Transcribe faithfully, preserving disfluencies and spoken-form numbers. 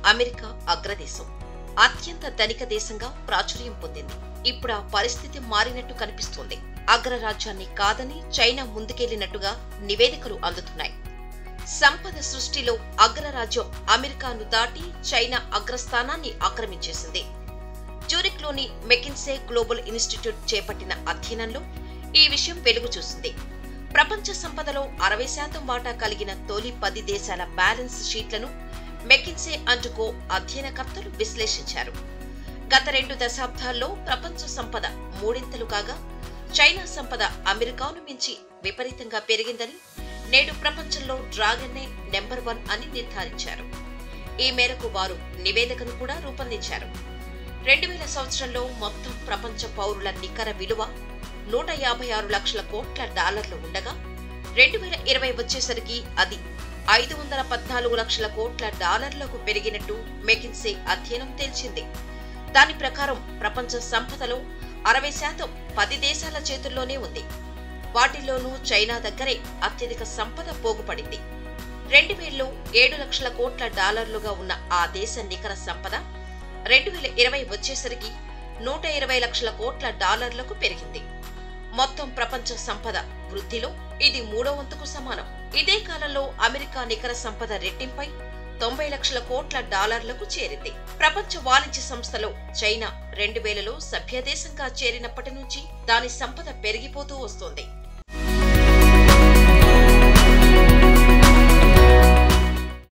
America అగ్రదేశం, అత్యంత ధనిక దేశంగా ప్రాచుర్యం పొందింది. ఇప్పుడు ఆ పరిస్థితి మారినట్టు కనిపిస్తోంది. అగ్రరాజ్యాన్ని కాదని చైనా ముందుకెళ్లినట్టుగా నివేదికలు అందుతున్నాయి. సంపద సృష్టిలో అగ్రరాజ్యం అమెరికాను దాటి చైనా అగ్రస్థానాన్ని ఆక్రమించేసింది. జ్యూరిక్లోని మెకిన్సే గ్లోబల్ ఇన్స్టిట్యూట్ చేపట్టిన అధ్యయనంలో ఈ విషయం వెలుగు చూసింది. ప్రపంచ సంపదలో అరవై శాతం వాటా కలిగిన తొలి పది దేశాల బ్యాలెన్స్ షీట్లను మెకిన్సే అండ్ కో అధ్యయనకర్తలు విశ్లేషించారు. గత రెండు దశాబ్దాల్లో ప్రపంచ సంపద మూడింతలు కాగా చైనా సంపద అమెరికాను మించి విపరీతంగా పెరిగిందని, నేడు ప్రపంచంలో డ్రాగన్నే నెంబర్ వన్ అని నిర్ధారించారు. ఈ మేరకు వారు నివేదికను కూడా రూపొందించారు. రెండు వేల సంవత్సరంలో మొత్తం ప్రపంచ పౌరుల నికర విలువ నూట యాభై ఆరు లక్షల కోట్ల డాలర్లు ఉండగా, రెండు వేల ఇరవై వచ్చేసరికి అది ఐదు వందల పద్నాలుగు లక్షల కోట్ల డాలర్లకు పెరిగినట్టు మెకిన్సే అధ్యయనం తేల్చింది. దాని ప్రకారం ప్రపంచ సంపదలో అరవై శాతం పది దేశాల చేతుల్లోనే ఉంది. వాటిల్లోనూ చైనా దగ్గరే అత్యధిక సంపద పోగుపడింది. రెండు వేలలో ఏడు లక్షల కోట్ల డాలర్లుగా ఉన్న ఆ దేశ నికర సంపద రెండు వేల ఇరవై వచ్చేసరికి నూట ఇరవై లక్షల కోట్ల డాలర్లకు పెరిగింది. మొత్తం ప్రపంచ సంపద వృద్ధిలో ఇది మూడో వంతుకు సమానం. ఇదే కాలంలో అమెరికా నికర సంపద రెట్టింపై తొంభై లక్షల కోట్ల డాలర్లకు చేరింది. ప్రపంచ వాణిజ్య సంస్థలో చైనా రెండు వేలలో సభ్యదేశంగా చేరినప్పటి నుంచి దాని సంపద పెరిగిపోతూ వస్తోంది.